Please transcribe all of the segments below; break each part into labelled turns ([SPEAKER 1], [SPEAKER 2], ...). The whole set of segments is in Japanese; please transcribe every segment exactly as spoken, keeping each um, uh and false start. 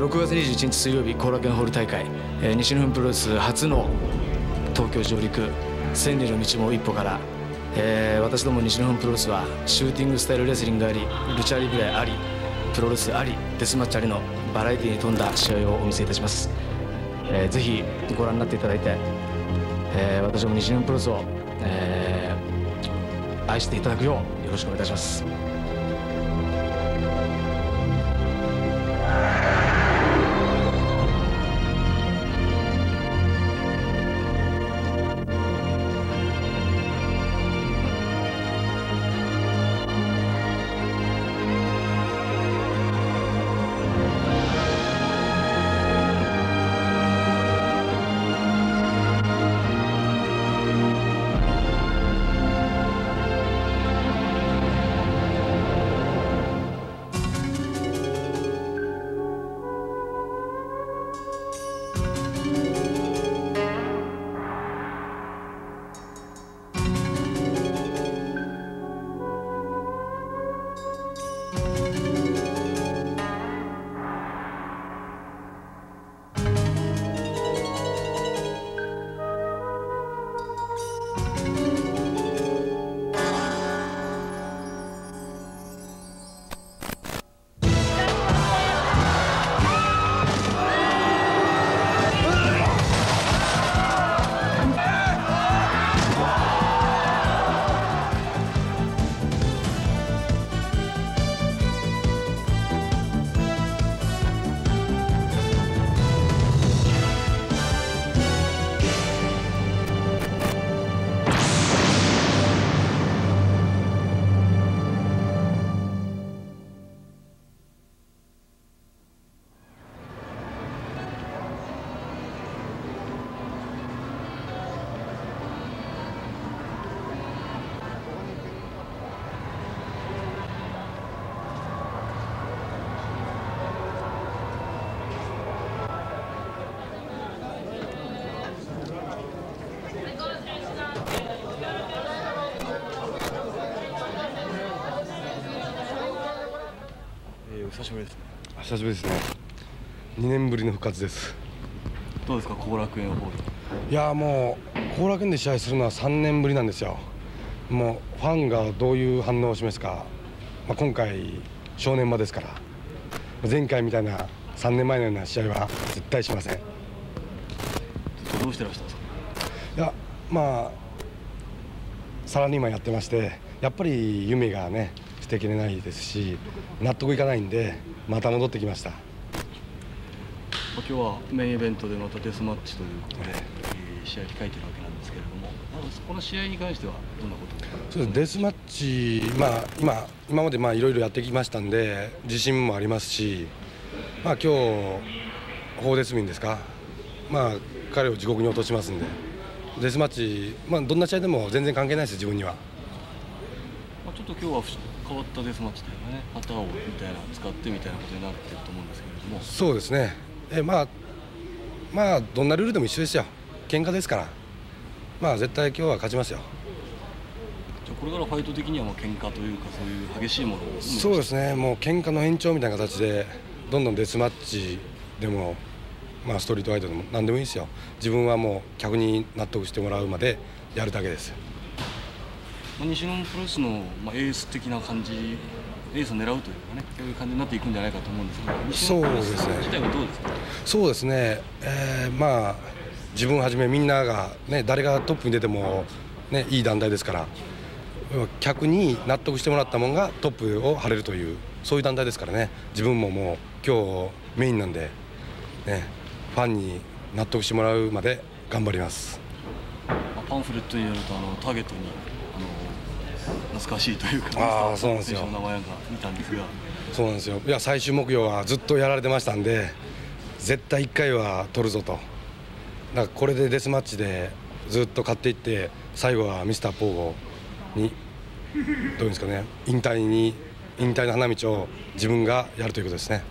[SPEAKER 1] ろくがつにじゅういちにち水曜日後楽園ホール大会、えー、西日本プロレス初の東京上陸千里の道も一歩から、えー、私ども西日本プロレスはシューティングスタイルレスリングあり、ルチャリブレあり、プロレスあり、デスマッチありのバラエティに富んだ試合をお見せいたします。えー、ぜひご覧になっていただいて、えー、私ども西日本プロレスを、えー、愛していただくようよろしくお願いいたします。
[SPEAKER 2] 久しぶりですね。
[SPEAKER 3] 久しぶりですね。にねんぶりの復活です。
[SPEAKER 2] どうですか、後楽園ホール。
[SPEAKER 3] いやもう後楽園で試合するのはさんねんぶりなんですよ。もうファンがどういう反応を示すか、まあ、今回正念場ですから、前回みたいなさんねんまえのような試合は絶対しません。
[SPEAKER 2] どうしてらしたんですか。
[SPEAKER 3] いやまあサラリーマンやってまして、やっぱり夢がね捨てきれないですし、納得いかないんでまた戻ってきました。
[SPEAKER 2] 今日はメインイベントでまたデスマッチということで、えー、試合控えてるわけなんですけれども、この試合に関してはどんなことですか。
[SPEAKER 3] そうです、デスマッチ、まあ、今, 今までまあいろいろやってきましたんで自信もありますし、まあ、今日ホーデスミンですか、まあ、彼を地獄に落としますんで、デスマッチ、まあ、どんな試合でも全然関係ないです、自分には。
[SPEAKER 2] まあ、ちょっと今日は変わったデスマッチというかね、旗をみたいな使ってみたいなことになってると思うんですけれども。
[SPEAKER 3] そうですね、えまあまあどんなルールでも一緒ですよ。喧嘩ですから、まあ絶対今日は勝ちますよ。
[SPEAKER 2] じゃあこれからファイト的にはもう喧嘩というか、そういう激しいものを。
[SPEAKER 3] そうですね、もう喧嘩の延長みたいな形でどんどんデスマッチでも、まあ、ストリートファイトでも何でもいいですよ。自分はもう客に納得してもらうまでやるだけです。
[SPEAKER 2] 西日本プロレスの、まあ、エース的な感じ、エースを狙うというかね、そういう感じになっていくんじゃないかと思うんですけど、西日本プロレス自体はどうですか。
[SPEAKER 3] そうですね、えー、まあ自分をはじめみんなが、ね、誰がトップに出ても、ね、いい団体ですから、客に納得してもらったものがトップを張れるという、そういう団体ですからね。自分ももう今日メインなんで、ね、ファンに納得してもらうまで頑張ります。
[SPEAKER 2] パンフレットによると、あのターゲットにあの懐かしいというか、
[SPEAKER 3] ああそうなんですよ。
[SPEAKER 2] 選手の名前が見たんですが。
[SPEAKER 3] そうなんですよ。いや最終目標はずっとやられてましたんで、絶対いっかいは取るぞと。だからこれでデスマッチでずっと勝っていって、最後はミスターポーゴにどういうんですかね、引退に引退の花道を自分がやるということですね。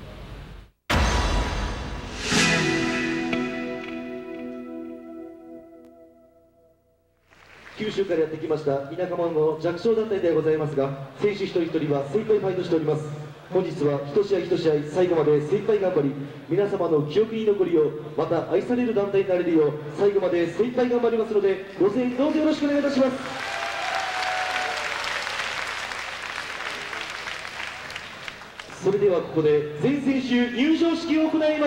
[SPEAKER 4] 九州からやってきました田舎者の弱小団体でございますが、選手一人一人は精一杯ファイトしております。 本日は一試合一試合最後まで精一杯頑張り、皆様の記憶に残るよう、また愛される団体になれるよう、最後まで精一杯頑張りますので、ご声援どうぞよろしくお願いいたします。それではここで全選手入場式を行います。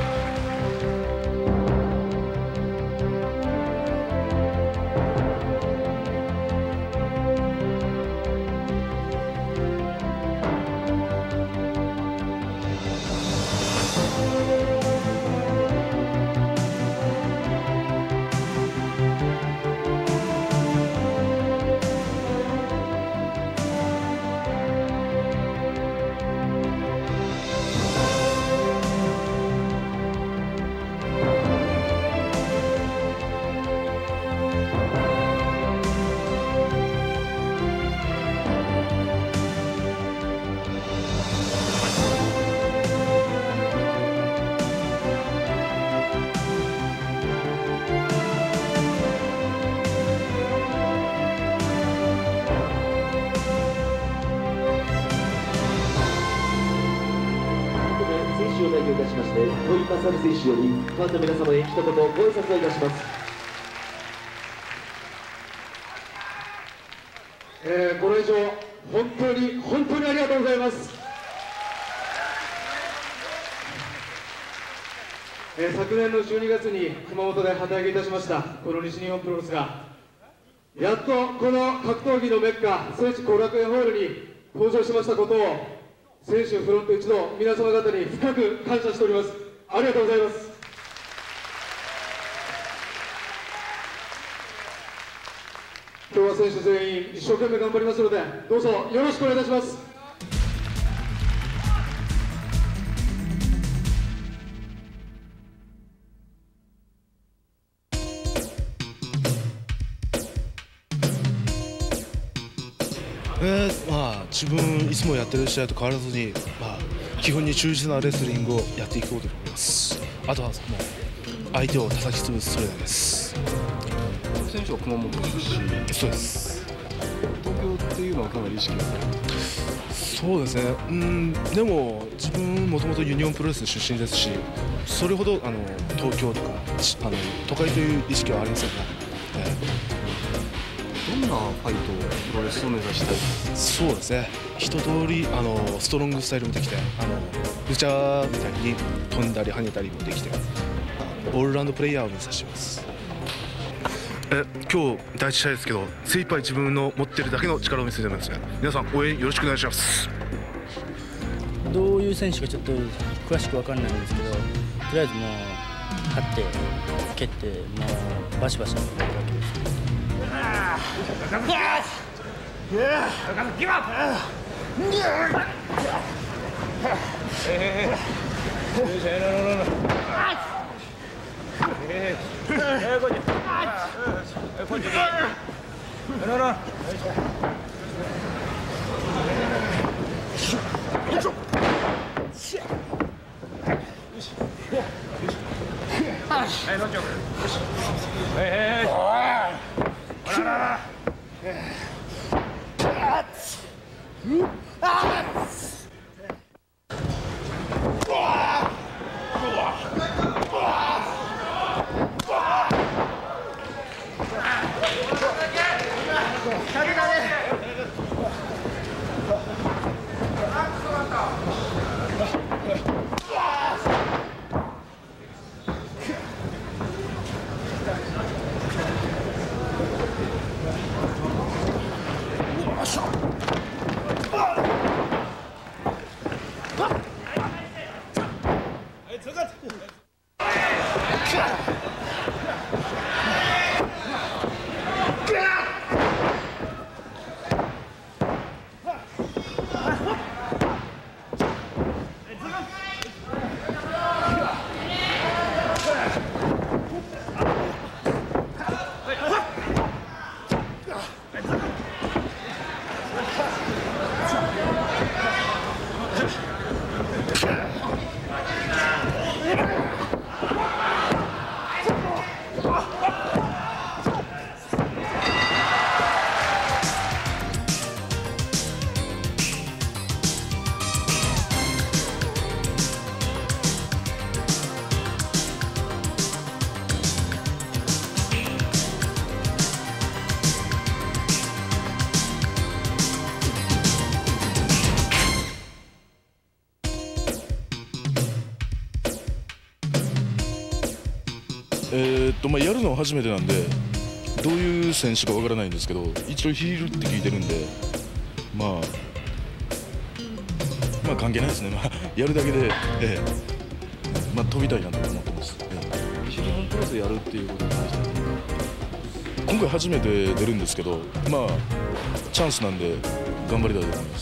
[SPEAKER 4] を代表いたしまして、土井勝選手よりファンの皆様へ一言ご挨拶をいたします。
[SPEAKER 5] えー、これ以上本当に本当にありがとうございます。えー、昨年のじゅうにがつに熊本で旗揚げいたしましたこの西日本プロレスが、やっとこの格闘技のメッカ聖地後楽園ホールに登場しましたことを、選手フロント一同皆様方に深く感謝しております。ありがとうございます。今日は選手全員一生懸命頑張りますので、どうぞよろしくお願いいたします。
[SPEAKER 6] えー、まあ自分いつもやってる試合と変わらずに、まあ、基本に忠実なレスリングをやっていこうと思います。あとはもう相手を叩き潰すそれだけです。
[SPEAKER 2] 選手は熊本出身。
[SPEAKER 6] そうです。
[SPEAKER 2] 東京っていうのはかなり意識がある。
[SPEAKER 6] そうですね。うん、でも自分もともとユニオンプロレス出身ですし、それほどあの東京とかあの都会という意識はありませんね。えー
[SPEAKER 2] どんなファイト、プロレスを目指したい？
[SPEAKER 6] そうですね、一通りあのストロングスタイルもできて、あのルチャーみたいに飛んだり跳ねたりもできて、オールラウンドプレイヤーを目指しています。え今日第一試合ですけど、精一杯自分の持ってるだけの力を見せてますね。皆さん応援よろしくお願いします。
[SPEAKER 7] どういう選手かちょっと詳しく分からないんですけど、とりあえずもう勝って蹴ってもうバシバシやってるわけです。
[SPEAKER 8] えーっとまあやるのは初めてなんでどういう選手かわからないんですけど、一応ヒールって聞いてるんで、まあまあ関係ないですね。まあやるだけで、ええ、まあ飛びたいなと思ってます。ええ、西日本プロレスでやるっていうことに関しては今回初めて出るんですけど、まあチャンスなんで頑張りたいと思います。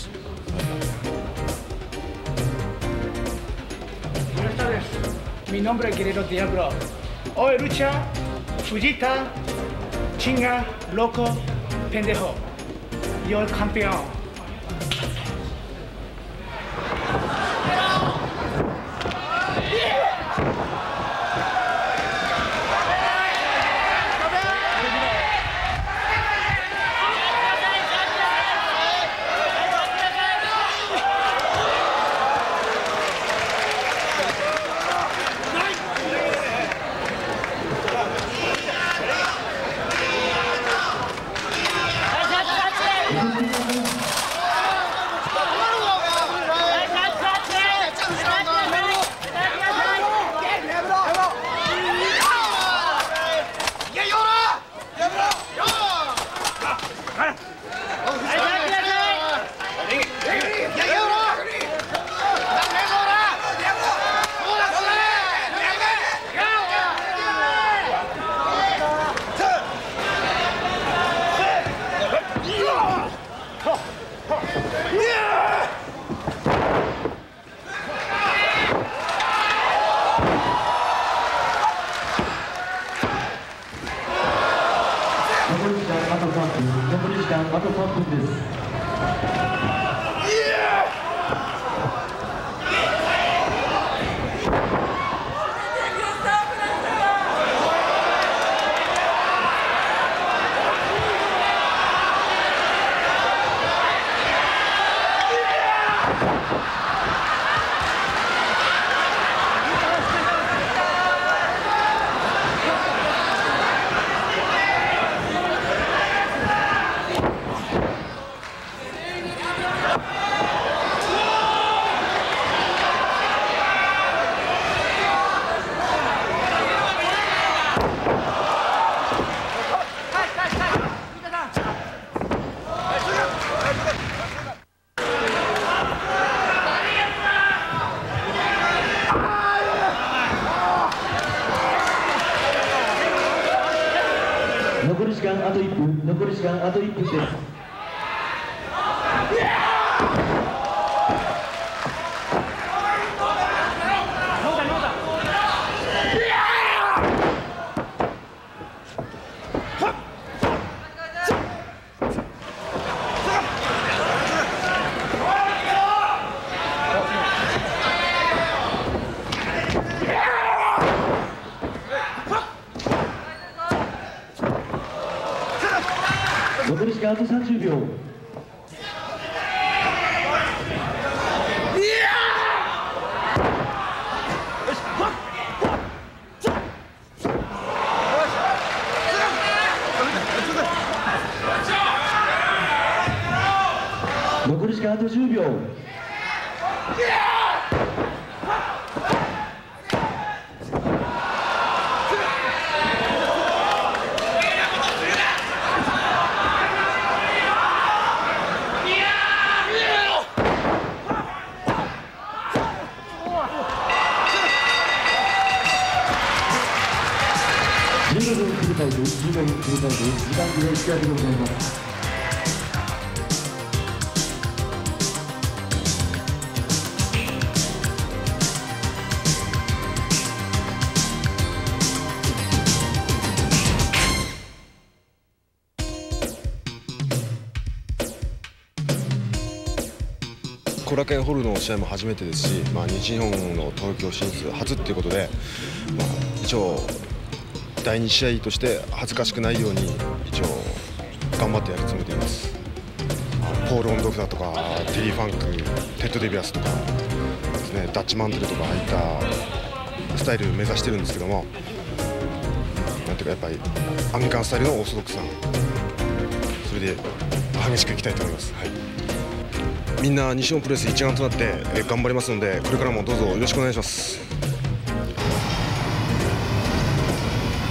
[SPEAKER 9] Buenas tardes, mi nombre es Guerrero Diablo. Hoy lucha Fujita, Chinga, Loco, Pendejo. Yo el campeón.
[SPEAKER 4] 残り時間あといっぷん、残り時間あといっぷんです。残り時間あとさんじゅうびょう。残り時間あとじゅうびょう。じゅうごふん繰り返す、じゅうごふん繰り返す、時間切れ引き分けでございます。
[SPEAKER 10] 後楽園ホールの試合も初めてですし、まあ、西日本の東京進出初ということで、まあ、一応だいに試合として恥ずかしくないように一応頑張ってやるつもりでいます。ポール・オンドフだとかテリー・ファンク、テッド・デビアスとかですね、ダッチマンテルとかああいったスタイルを目指してるんですけども、なんていうかやっぱりアメリカンスタイルのオーソドックスな、それで激しくいきたいと思います。はい、みんな西日本プロレス一丸となって頑張りますので、これからもどうぞよろしくお願いします。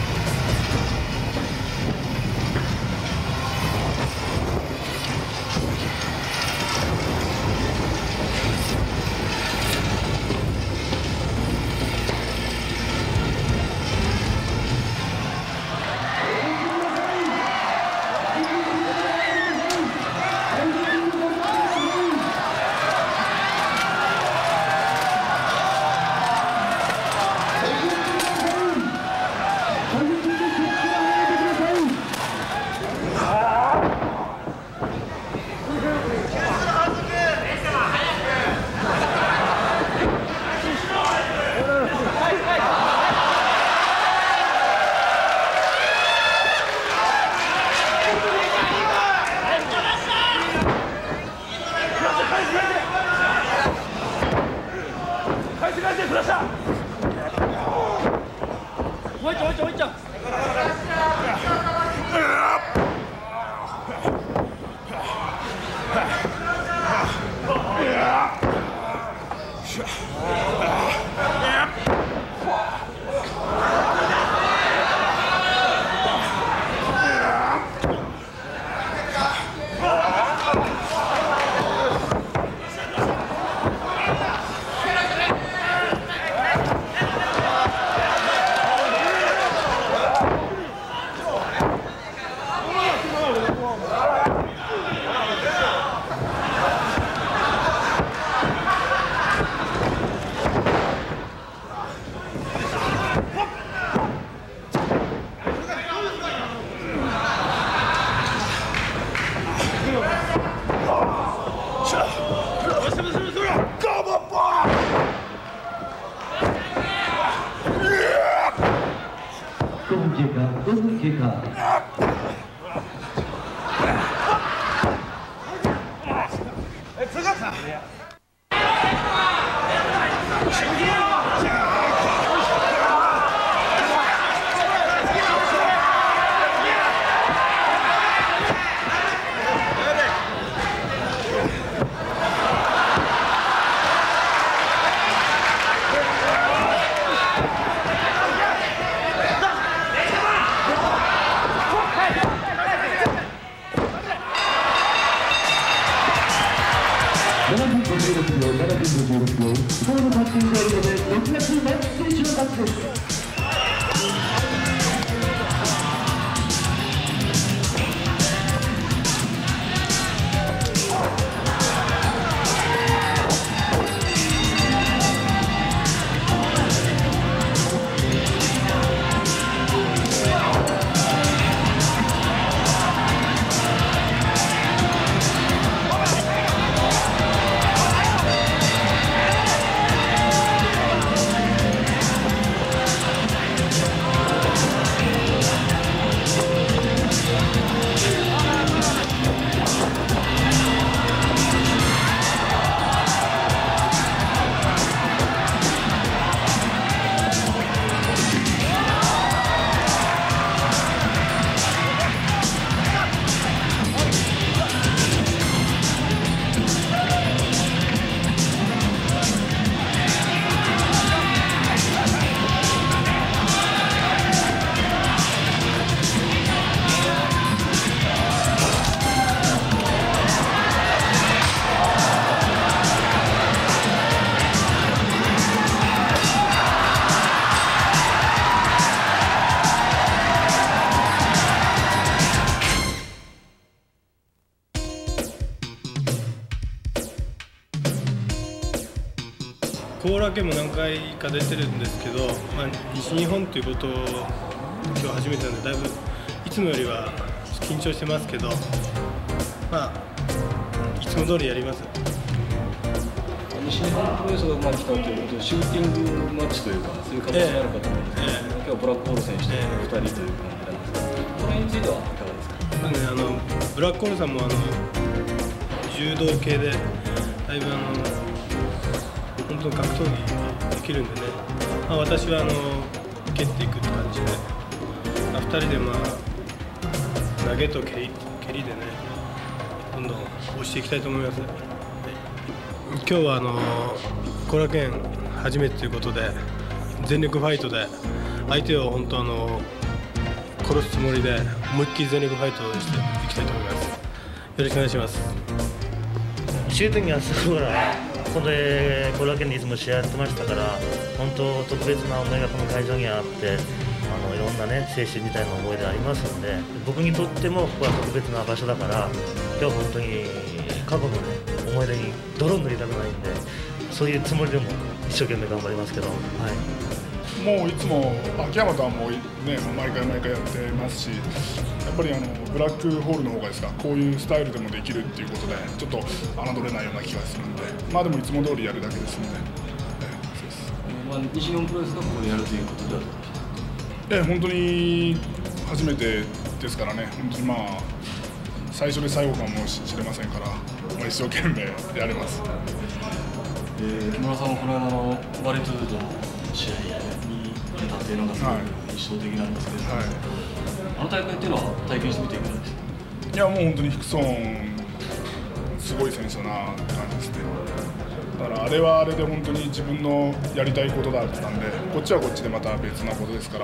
[SPEAKER 4] じゅうろくびょう、ななふんごじゅうろくびょう、ゴールタッチになるので、ろくがつマッチ選手の勝ちです。
[SPEAKER 11] 後楽園も何回か出てるんですけど、まあ、西日本ということを今日初めてなんで、だいぶいつもよりは緊張してますけど、まあ、いつも通りやります。
[SPEAKER 2] 西日本プロレスがまあ来たということで、シューティングマッチというか、そういう形になるかと思うんですけど、えー、今日はブラックホール選手とふたりという感じなんですが、これについてはいかがですか。
[SPEAKER 11] まあね、あのブラックホールさんもあの柔道系で、だいぶあの本当に格闘技できるんでね、まあ、私はあの蹴っていくって感じで、まあ、ふたりで、まあ、投げと蹴り、蹴りでね、どんどん押していきたいと思います。今日はあの後楽園初めてということで、全力ファイトで相手を本当あの殺すつもりで思いっきり全力ファイトをしていきたいと思います。よろしくお願いします。
[SPEAKER 12] シューティングはすごいここで後楽園でいつも試合やってましたから、本当特別な思いがこの会場にはあって、あのいろんなね青春みたいな思い出ありますので、僕にとってもここは特別な場所だから、今日本当に過去のね思い出に泥塗りたくないんで、そういうつもりでも一生懸命頑張りますけど、はい、
[SPEAKER 13] もういつも秋山とはもうね毎回毎回やってますし、やっぱりあのブラックホールの方がですか、こういうスタイルでもできるっていうことでちょっと侮れないような気がするんで、まあでもいつも通りやるだけですので、えー、そうです。
[SPEAKER 2] まあ西日本プロレスがここでやるということだと。
[SPEAKER 13] えー、本当に初めてですからね、本当にまあ最初で最後かもしれませんから、まあ、一生懸命やれます。
[SPEAKER 2] えー、木村さんはこの間のバレトゥードの試合に出たっていうのがすごく印象的なんですけど、はい、あの大会っていうのは体験してみていかがですか。
[SPEAKER 13] いやもう本当にヒクソンすごい選手だなって感じですね。だからあれはあれで本当に自分のやりたいことだったんで、こっちはこっちでまた別なことですから。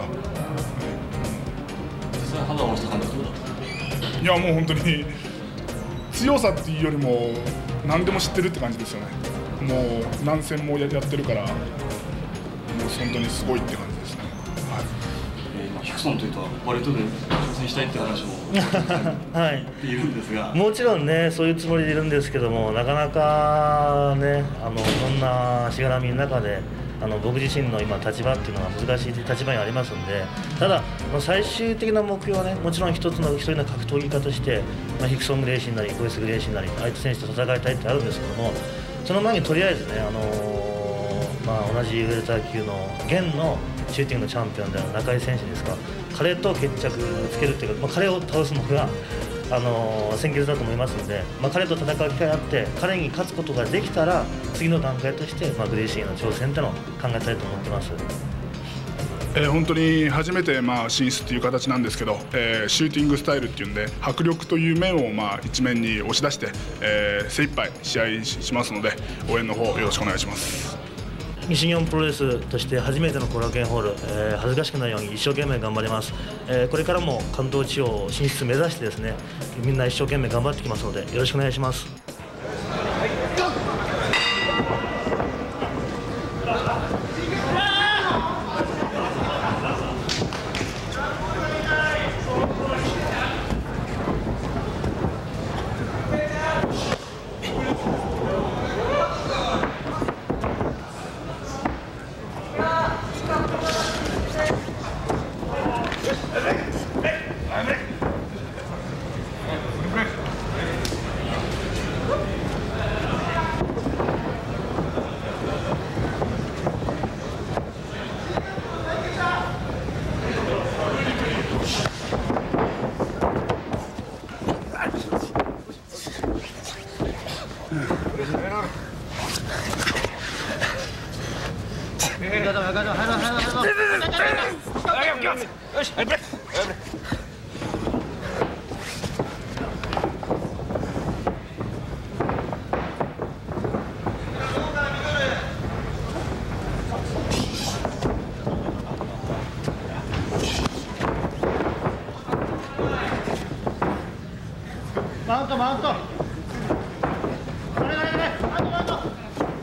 [SPEAKER 2] 実際肌を押した感じはどうだった。
[SPEAKER 13] いやもう本当に強さっていうよりも何でも知ってるって感じですよね。もう何戦もやってるから、もう本当にすごいって感じですね。はい。
[SPEAKER 2] えー、ヒクソンというとバレットで挑戦したいって話も
[SPEAKER 12] はい
[SPEAKER 2] いるんですが、
[SPEAKER 12] もちろんねそういうつもりでいるんですけども、なかなかねあのそんなしがらみの中で。あの僕自身の今立場っていうのは難しい立場にありますんで、ただ最終的な目標はね、もちろん一つの一人の格闘技家として、まあ、ヒクソン・グレイシーなり小泉グレイシーなり相手選手と戦いたいってあるんですけども、その前にとりあえずね、あのーまあ、同じウェルター級の現のシューティングのチャンピオンである中井選手ですか、彼と決着つけるっていうか、まあ、彼を倒すのがあの先決だと思いますので、まあ、彼と戦う機会があって彼に勝つことができたら次の段階として、まあ、グレイシーへの挑戦というのを考えたいと思ってます。
[SPEAKER 13] えー、本当に初めてまあ進出という形なんですけど、えー、シューティングスタイルっていうんで迫力という面をまあ一面に押し出して、えー、精一杯試合しますので応援の方よろしくお願いします。
[SPEAKER 12] 西日本プロレスとして初めての後楽園ホール、えー、恥ずかしくないように一生懸命頑張ります、えー、これからも関東地方進出目指してですね、みんな一生懸命頑張ってきますのでよろしくお願いします。
[SPEAKER 9] よし、はい、ブレイク。マウント、マウント。これこれこれ、マウント、マウント。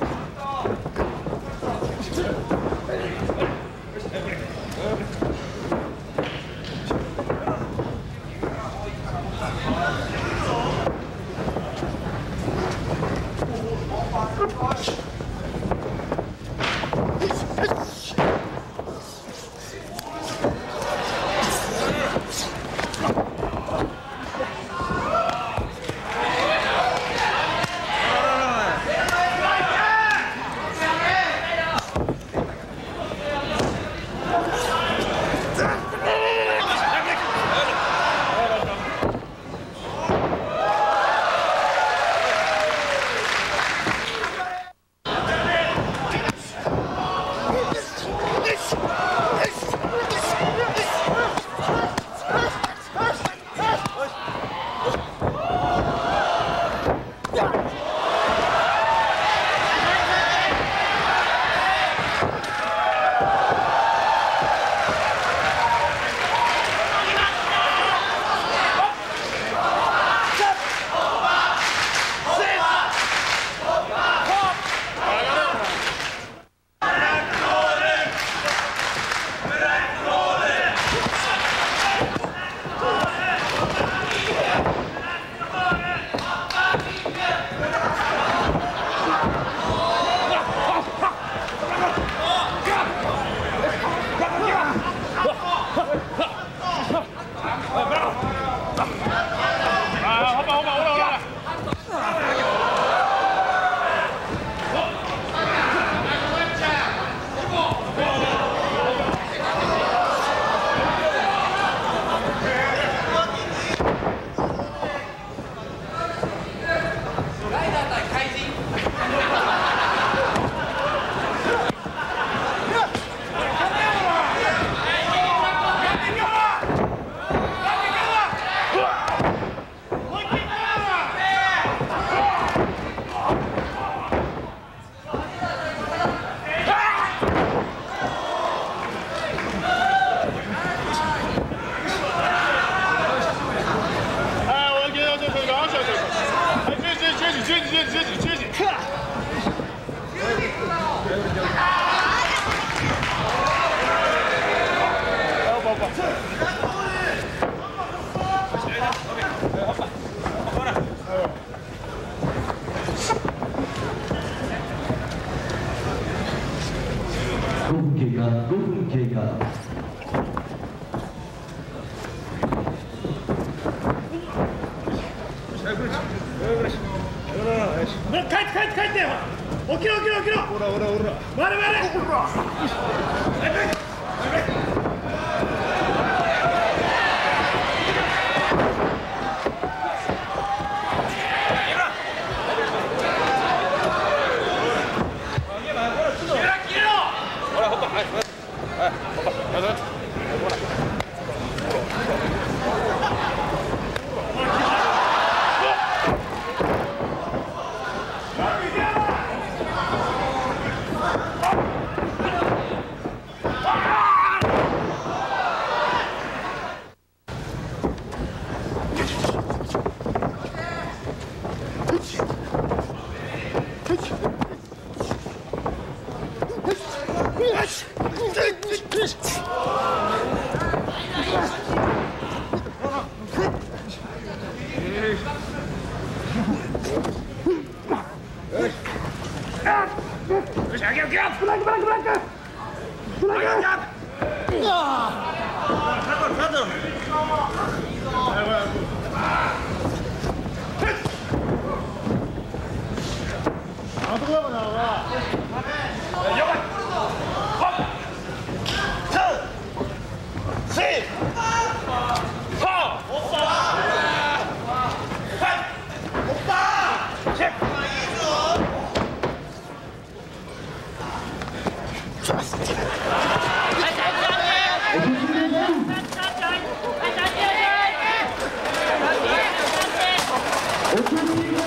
[SPEAKER 4] ごふん経過、ごふん経過。
[SPEAKER 9] 帰って帰って帰ってよ。起きろ起きろ起きろ。ほらほらほら。回れ回れ。ほら。
[SPEAKER 14] Ah!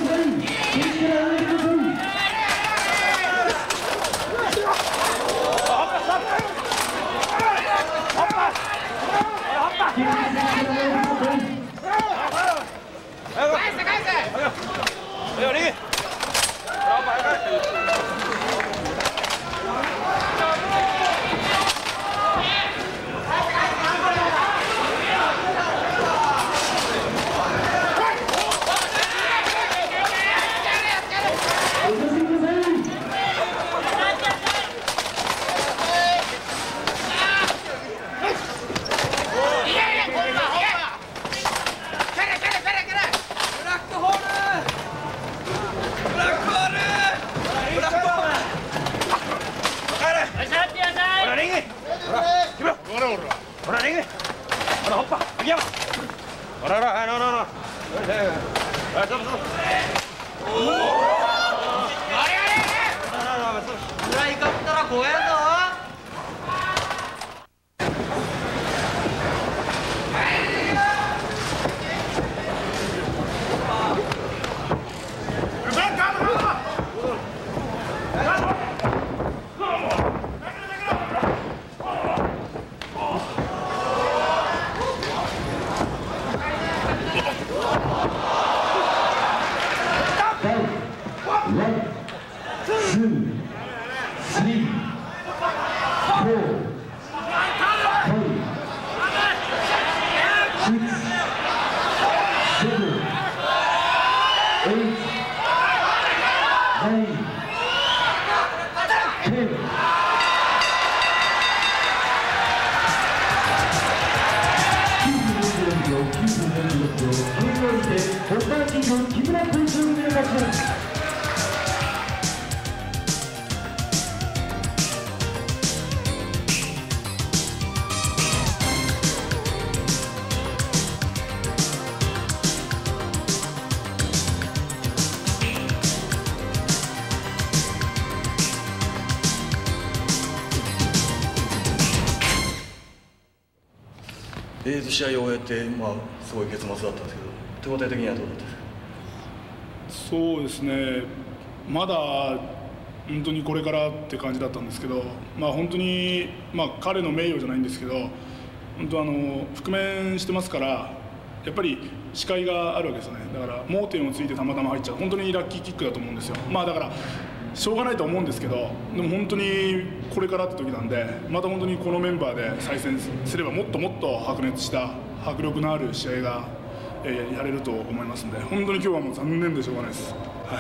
[SPEAKER 2] えー、試合を終えて、まあ、すごい結末だったんですけど、手応え的にはどうだったですか？
[SPEAKER 13] そうですね、まだ本当にこれからって感じだったんですけど、まあ、本当に、まあ、彼の名誉じゃないんですけど、本当あの覆面してますから、やっぱり視界があるわけですよね。だから盲点をついてたまたま入っちゃう、本当にラッキーキックだと思うんですよ。まあだからしょうがないと思うんですけど、でも本当にこれからって時なんで、また本当にこのメンバーで再戦すればもっともっと白熱した迫力のある試合が、えー、やれると思いますので、本当に今日はもう残念でしょうがないです。はい。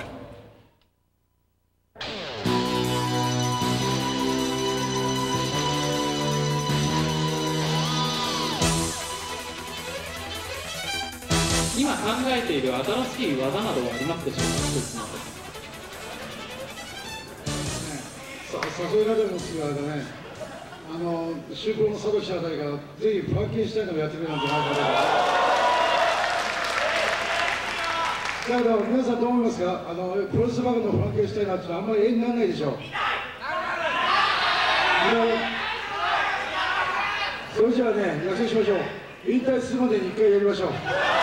[SPEAKER 14] 今考えている新しい技などはありますでしょうか？
[SPEAKER 15] 誘い方もするあれだね、あの修行の佐藤記者あたりからぜひフランケンシュタインでもやってくれなんて話が出て、だけど皆さんどう思いますか？あのプロレスバグのフランケンシュタインなんてのはあんまり絵にならないでしょう。それじゃあね、約束しましょう。引退するまでに一回やりましょう。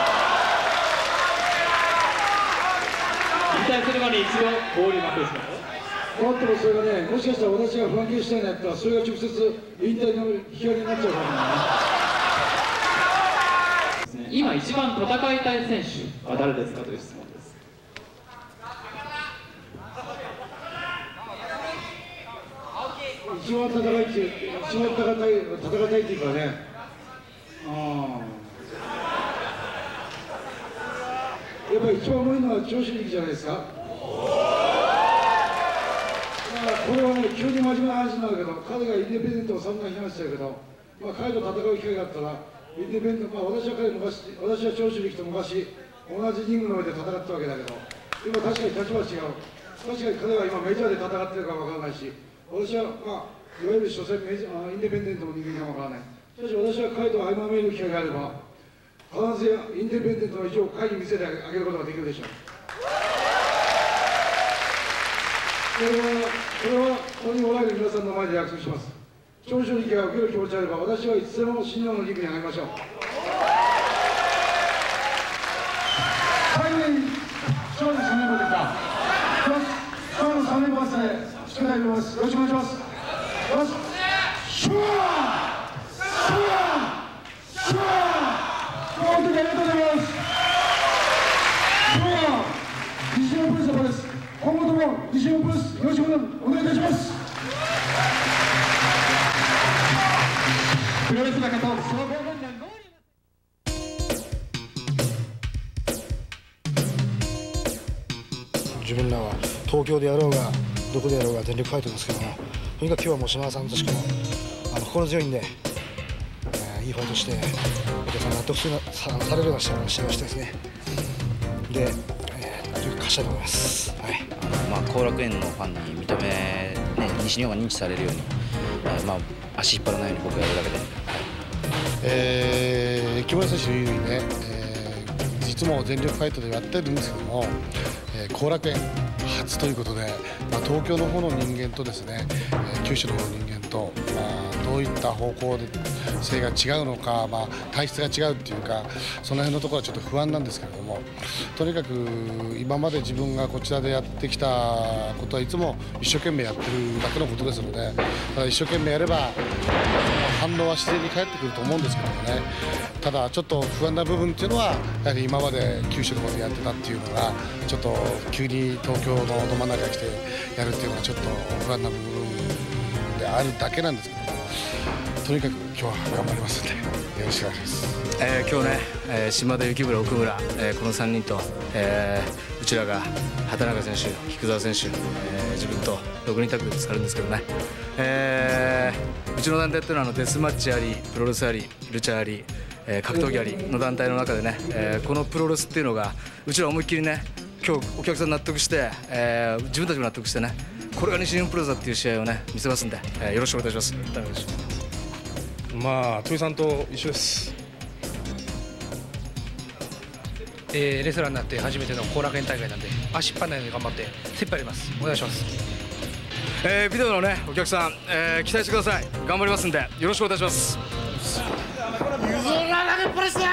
[SPEAKER 14] 引退するまで一度交流幕ですか？
[SPEAKER 15] もっともそれがね、もしかしたら私がフランケンシュタインだったら、それが直接引退の光になっちゃうかもね。
[SPEAKER 14] 今一番戦いたい選手は誰ですかという質問です。
[SPEAKER 15] 一番戦いっていう、一番戦いたい、戦いたいっていうかね、あやっぱり一番重いのは長州力じゃないですか。これはね、急に真面目な話なんだけど、彼がインディペンデントを散々批判しちゃうけど、まあ、彼と戦う機会があったら、インディペンデント、まあ、私は彼昔、私は長州力と昔、同じリングの上で戦ったわけだけど、今確かに立場は違う。確かに彼は今メジャーで戦ってるかわからないし、私は、まあ、いわゆる所詮メジャー、インディペンデントの人間かわからない。しかし私は彼と相まみえる機会があれば、必ずインディペンデントの意地を彼に見せてあげることができるでしょう。これは、これはここにおられる皆さんの前で約束します。長州力が受ける気持ちあれば、私はいつでも新日本のリングに上がりましょう。はい、勝利します。 たいと思います。よろしくお願いします。よし、シュワーシュワーシュワー、本当にありがとうございます。今日は西日本プロレス様です。今後とも西日本プロレスよろしくお願いいたします。プロレス仲と総合軍団合流。
[SPEAKER 16] 自分らは東京でやろうがどこでやろうが全力ファイトですけども、とにかく今日はもう島田さんとしかもあの心強いんで、えー、いいファイトしてお客さんが納得するさされるような試合をしてですね、で、えー、とにかく勝ちたいと思います。はい、
[SPEAKER 17] あのまあ後楽園のファンに認め、ね、西日本が認知されるように、えー、まあ足引っ張らないように僕がやるだけで、はい、
[SPEAKER 18] えー、木村選手言うようにね、えー、いつも全力ファイトでやってるんですけども、えー、後楽園初ということで、まあ、東京の方の人間とですね、えー、九州の方の人間と、まあ、どういった方向性が違うのか、まあ、体質が違うっていうか、その辺のところはちょっと不安なんですけれども、とにかく今まで自分がこちらでやってきたことはいつも一生懸命やってるだけのことですので、ただ一生懸命やれば反応は自然に返ってくると思うんですけどもね、ただちょっと不安な部分っていうのはやはり今まで九州の方でやってたっていうのがちょっと急に東京のど真ん中に来てやるっていうのはちょっと不安な部分であるだけなんですけども、とにかく今日は頑張りますのでよろしくお願いします。
[SPEAKER 1] えー、今日ね、えー、島田、幸村、奥村、えー、このさんにんと、えー、うちらが畑中選手、菊澤選手、えー、自分とろくにんタッグで使うんですけどね、えー、うちの団体っていうのはあのデスマッチあり、プロレスあり、ルチャあり、えー、格闘技ありの団体の中でね、えー、このプロレスっていうのがうちら思いっきりね、今日お客さん納得して、えー、自分たちも納得してね、これが西日本プロレスだっていう試合をね見せますんで、えー、よろしくお願いします。
[SPEAKER 3] まあ、鳥さんと一緒です。
[SPEAKER 9] えー、レスラーになって初めての後楽園大会なんで、足引っ張らないように頑張って精一杯やります。お願いします。
[SPEAKER 1] えー、ビデオのねお客さん、えー、期待してください。頑張りますんでよろしくお願いします。
[SPEAKER 9] 譲らないプレスだ。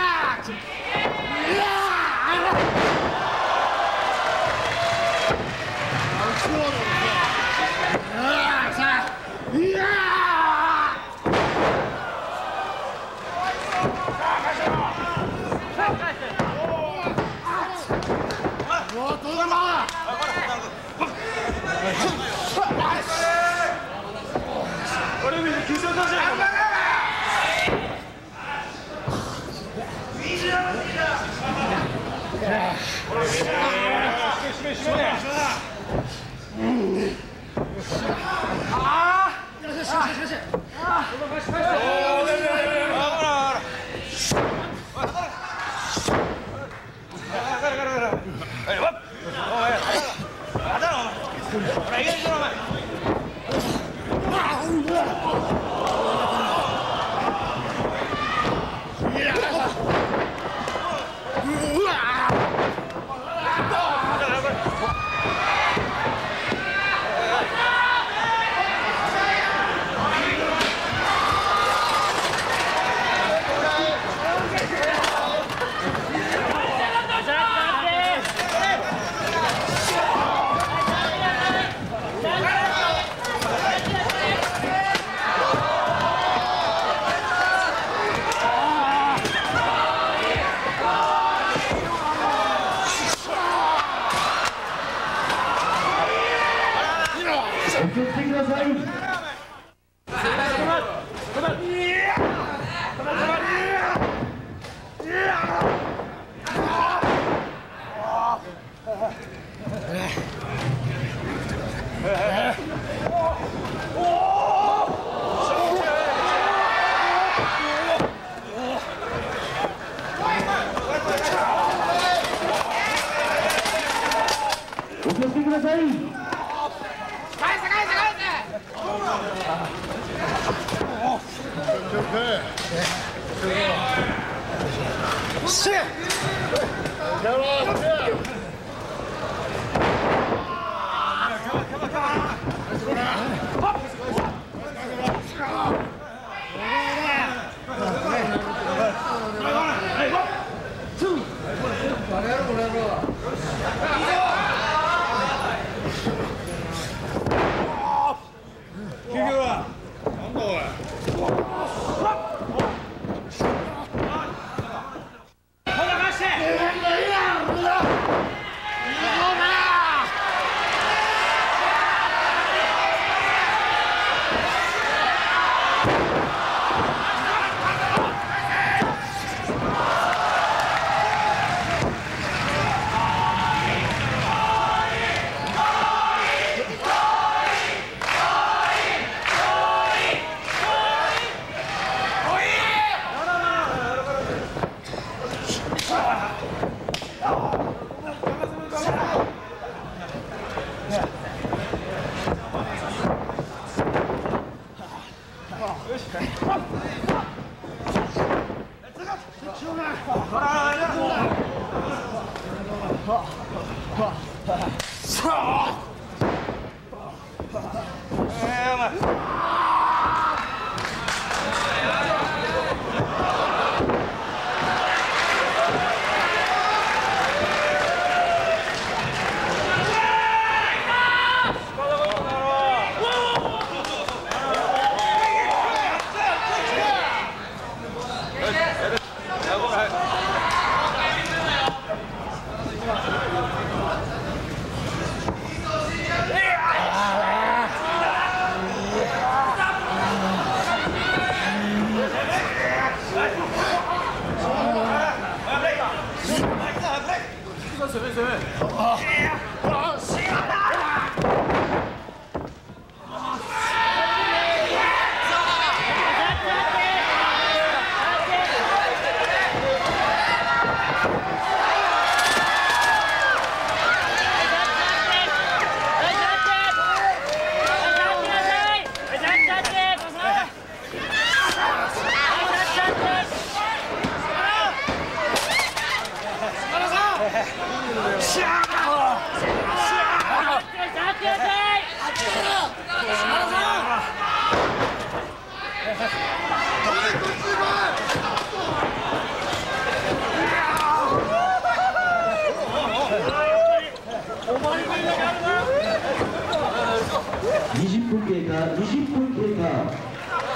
[SPEAKER 4] にじゅっぷん経過、にじゅっぷん経過。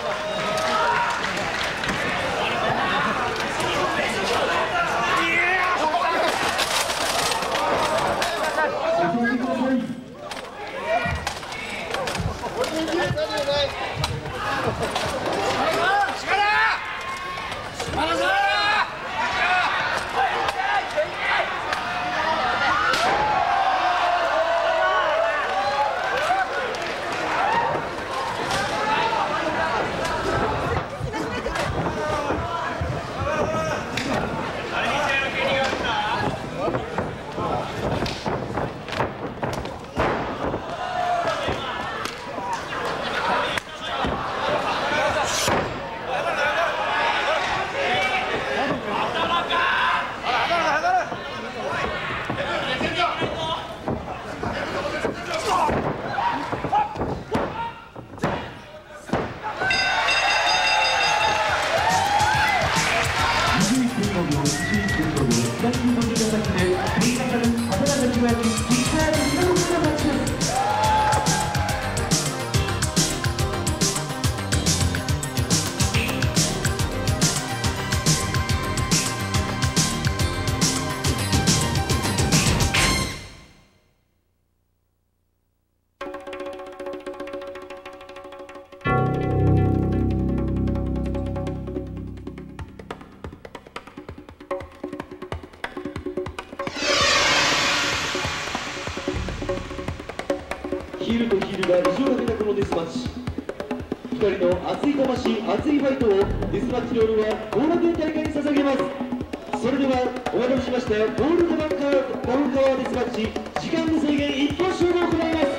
[SPEAKER 4] ヒールとヒールが異常なこのデスマッチ、ふたりの熱い魂、熱いファイトをデスマッチロールは後楽園大会に捧げます。それではお待たせしましたゴールドバンカーダウンタワーデスマッチ、時間無制限一本勝負を行います。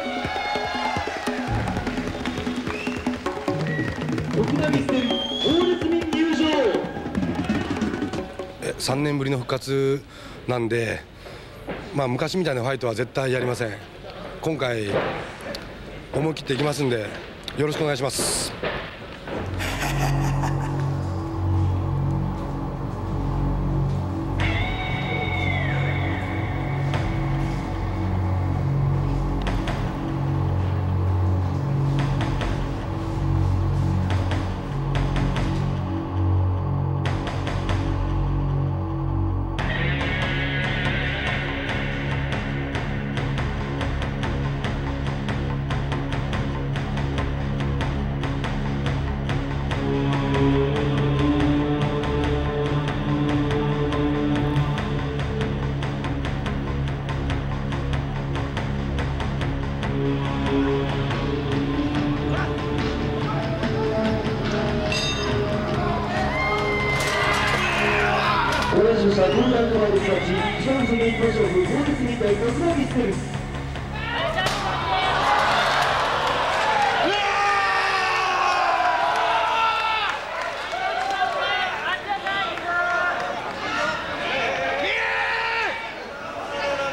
[SPEAKER 4] 徳永ステルオールズミン入場。
[SPEAKER 3] さんねんぶりの復活なんで、まあ、昔みたいなファイトは絶対やりません。今回思い切っていきますんでよろしくお願いします。
[SPEAKER 4] お願いしました。ゴールドバンカーデスマッチ、時間無制限一本勝負、当日みたい徳永ステル。
[SPEAKER 9] お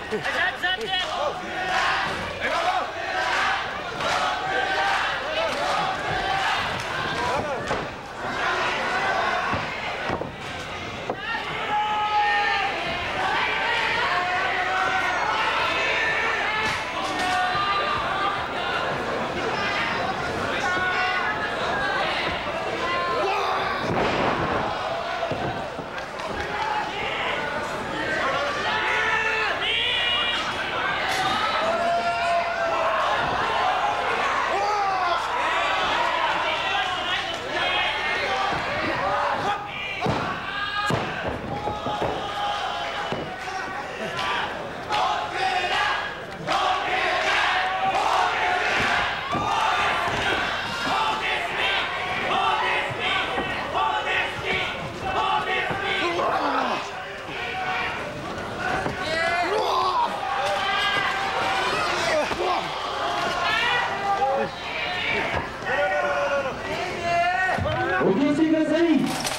[SPEAKER 4] お気をつけください。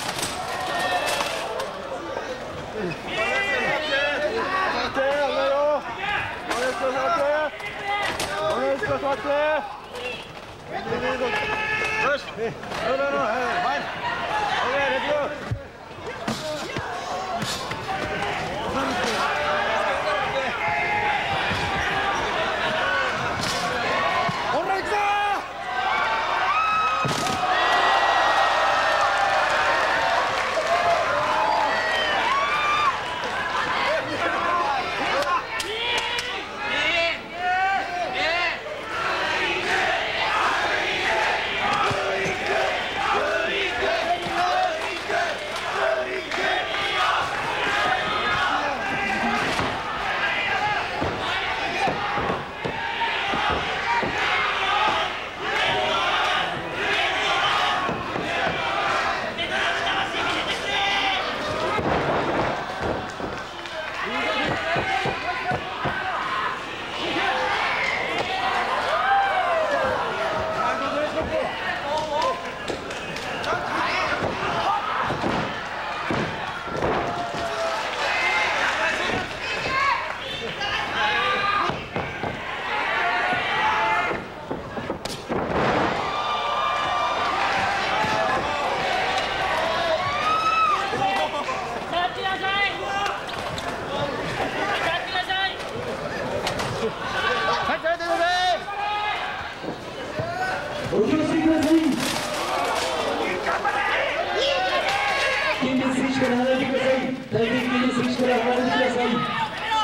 [SPEAKER 4] お気をつけください。近鉄選手から離れてください。大変近鉄選手から離れてください。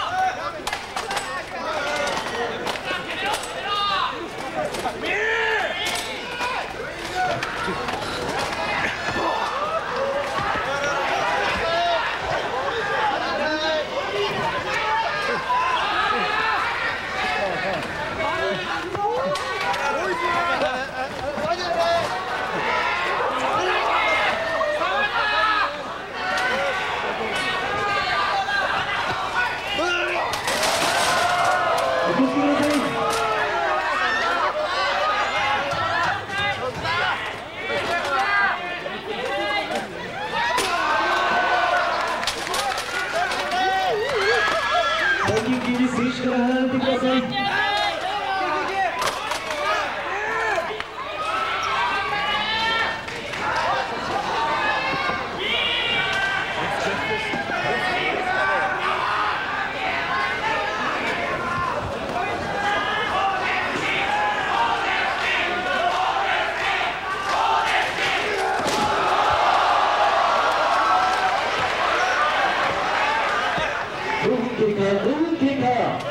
[SPEAKER 4] 選手から離れてください。ごふん経過、ごふん経過。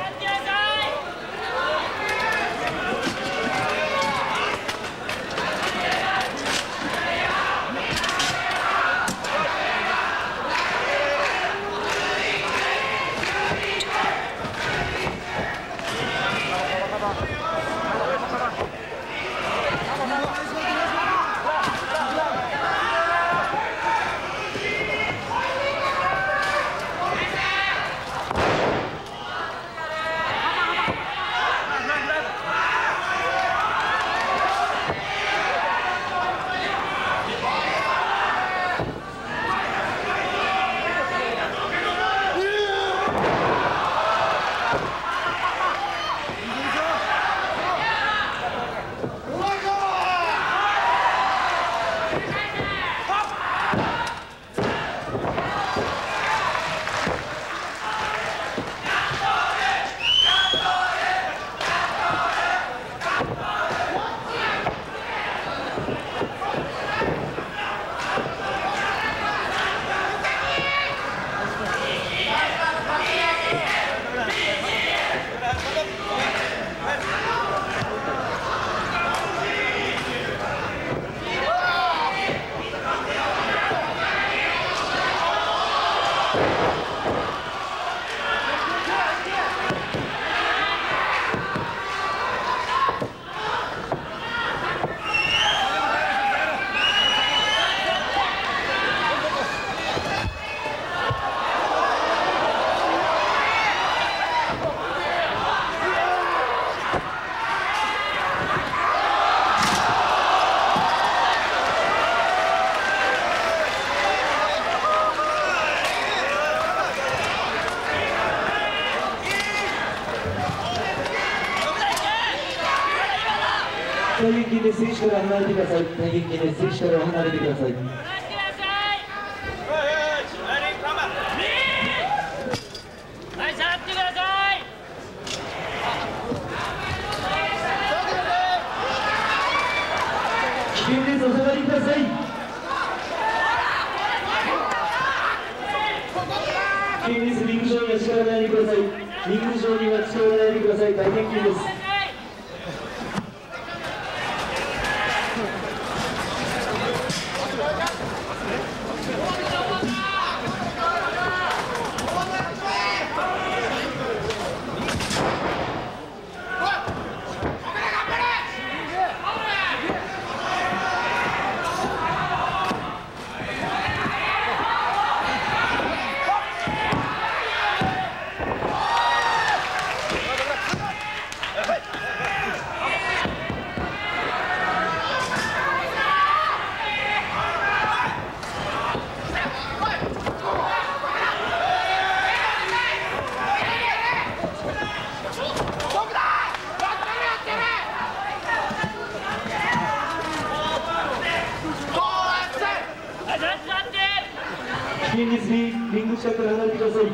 [SPEAKER 4] 大変近で選手から離れてください。大変近で選手から離れてください。危険です。お下がりください。危険です。リング上には力ないでください。リング上には力ないでください。大変危険です。危険です。リング下から離れてください。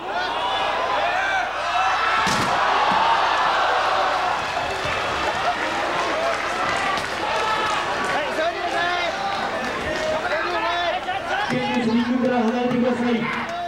[SPEAKER 4] 危険です。リングから離れてください。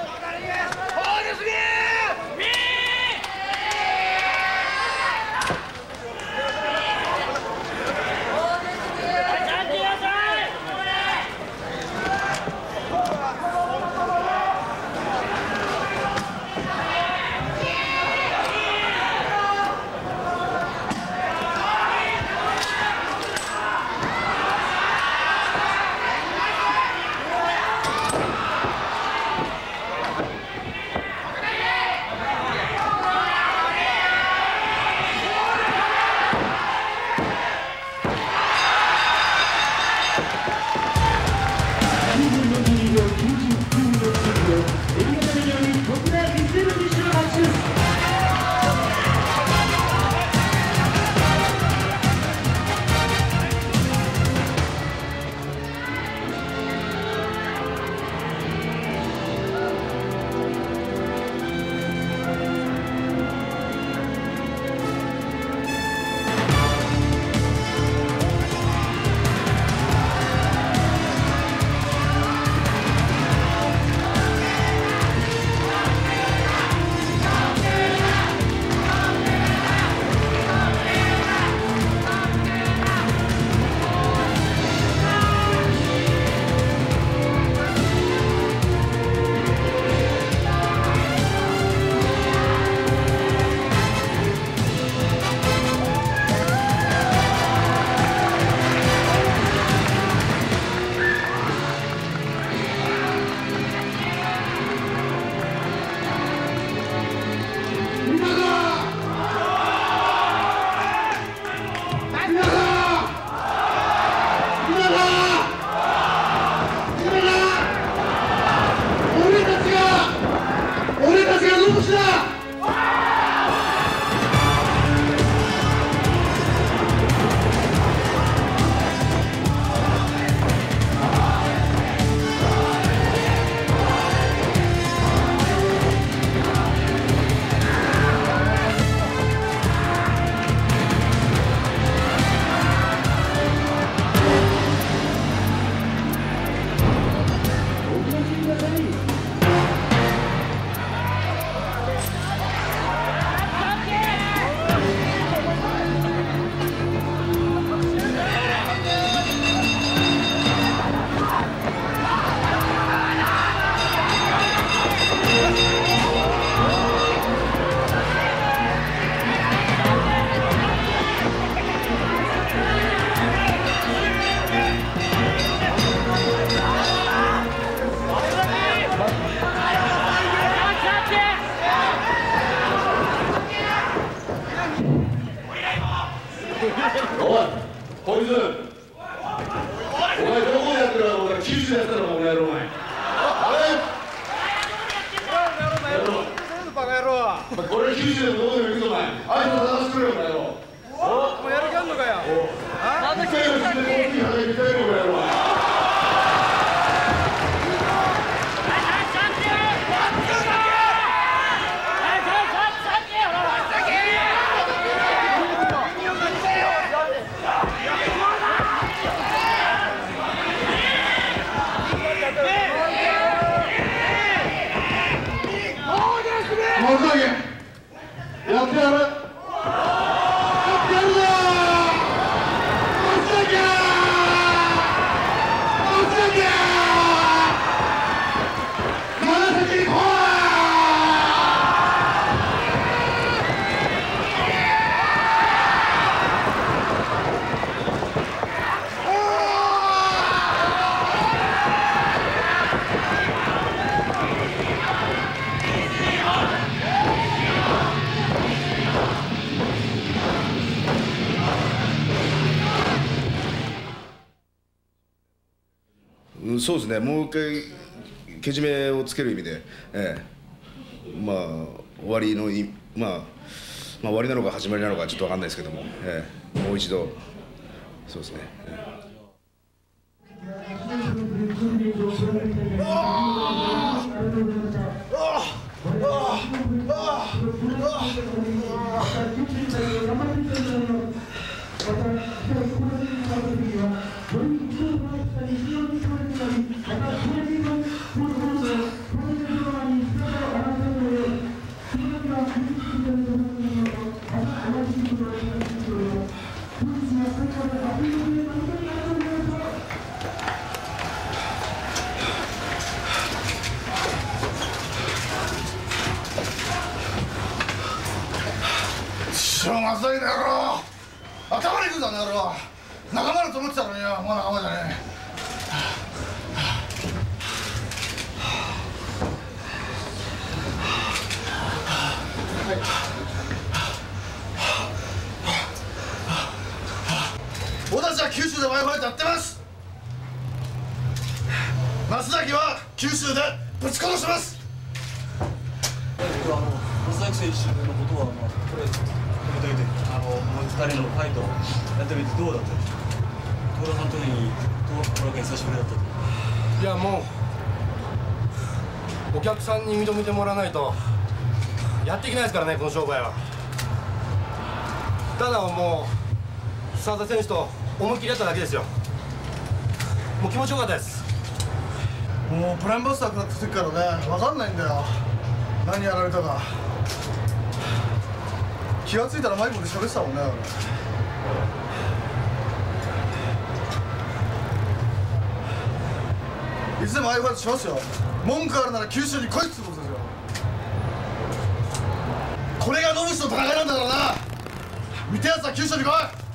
[SPEAKER 19] こいつお前どこでやってるか俺九州でやってるかこの野郎お前
[SPEAKER 5] バカ野郎
[SPEAKER 19] これ九州でもどこでも行くぞお前あいつを探してくれよお前よ
[SPEAKER 5] おおやる気あんのかよあ
[SPEAKER 19] やってやる。
[SPEAKER 20] そうですね、もう一回けじめをつける意味で、ええ、まあ終わりのい、まあ、まあ終わりなのか始まりなのかちょっと分かんないですけども、ええ、もう一度そうですね。ええ
[SPEAKER 19] しょうがないだろう。頭にくんだね、俺は。仲間だと思ってたのによ、もう仲間じゃねえ。俺たちは九州でワイファイやってます。松崎は九州でぶち殺します。
[SPEAKER 2] 僕はあの松崎選手のことはまあこれ止めといて、あのもうふたりのファイトやってみてどうだったでしょう。東田さんとに東楽園久しぶりだったと。
[SPEAKER 3] いやもうお客さんに認めてもらわないとやっていけないですからね、この商売は。ただもう澤田選手と思いっきりやっただけですよ。もう気持ちよかったです。
[SPEAKER 19] もうプランバスターかかった時からね、分かんないんだよ、何やられたか。気がついたらマイクで喋ってたもんね。いつでもああいうことしますよ。文句あるなら九州に来いっつうことですよ。これが野口の戦いなんだからな。見てやつは九州に来い。